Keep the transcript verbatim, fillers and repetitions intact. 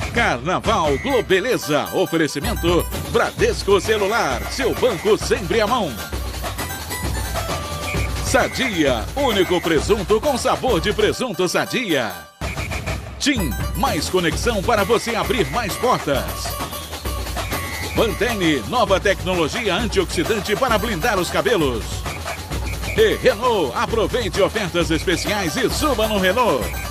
Carnaval Globeleza. Oferecimento Bradesco Celular. Seu banco sempre à mão. Sadia. Único presunto com sabor de presunto Sadia. TIM. Mais conexão para você abrir mais portas. Pantene. Nova tecnologia antioxidante para blindar os cabelos. E Renault. Aproveite ofertas especiais e suba no Renault.